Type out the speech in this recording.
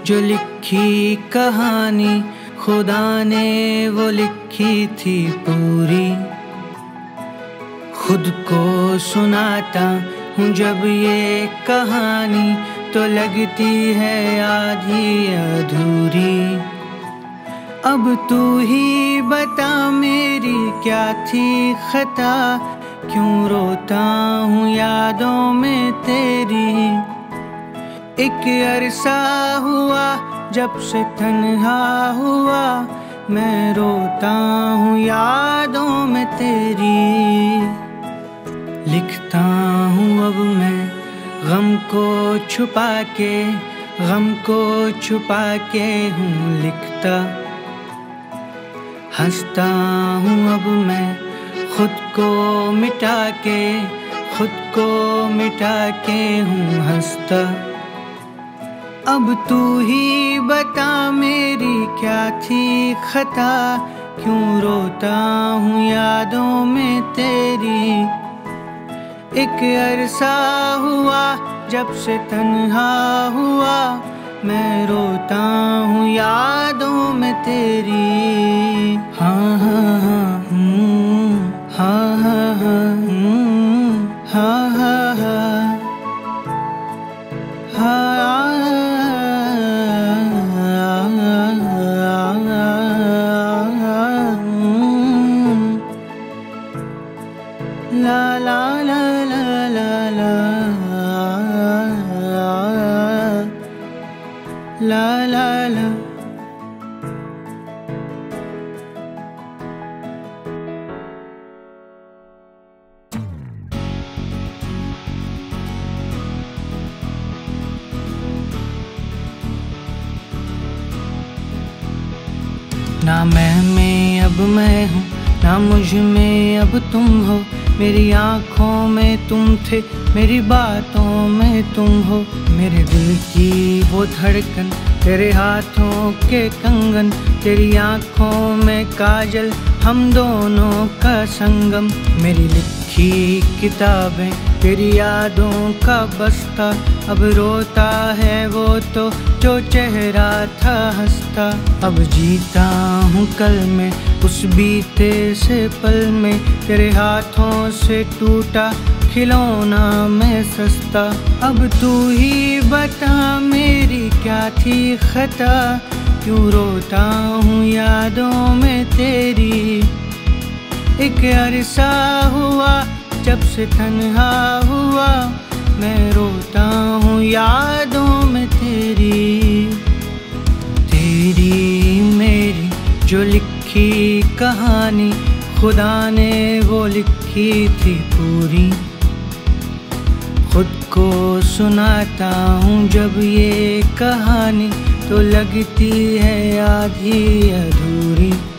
जो लिखी कहानी खुदा ने वो लिखी थी पूरी। खुद को सुनाता हूँ जब ये कहानी तो लगती है आधी अधूरी। अब तू ही बता मेरी क्या थी खता, क्यों रोता हूँ यादों में तेरी। एक अरसा हुआ जब से तन्हा हुआ, मैं रोता हूँ यादों में तेरी। लिखता हूँ अब मैं गम को छुपा के, गम को छुपा के हूँ लिखता। हंसता हूँ अब मैं खुद को मिटा के, खुद को मिटा के हूँ हंसता। अब तू ही बता मेरी क्या थी खता, क्यों रोता हूँ यादों में तेरी। एक अरसा हुआ जब से तन्हा हुआ, मैं रोता हूँ यादों में तेरी। हाँ हाँ हाँ हाँ हाँ हाँ हाँ हाँ हाँ ला ला ला ला ला ला ला ला। ना मैं में अब मैं हूँ, ना मुझ में अब तुम हो। मेरी आँखों में तुम थे, मेरी बातों में तुम हो। मेरे दिल की वो धड़कन, तेरे हाथों के कंगन, तेरी आँखों में काजल, हम दोनों का संगम। मेरी लिखी किताबें, तेरी यादों का बस्ता। अब रोता है वो तो जो चेहरा था हंसता। अब जीता हूँ कल में उस बीते से पल में, तेरे हाथों से टूटा खिलौना मैं सस्ता। अब तू ही बता मेरी क्या थी खता, क्यों रोता हूँ यादों में तेरी। एक अरसा हुआ जब से तन्हा हुआ, मैं रोता हूँ यादों में तेरी। तेरी मेरी जो लिखी कहानी खुदा ने वो लिखी थी पूरी। खुद को सुनाता हूँ जब ये कहानी तो लगती है आधी अधूरी।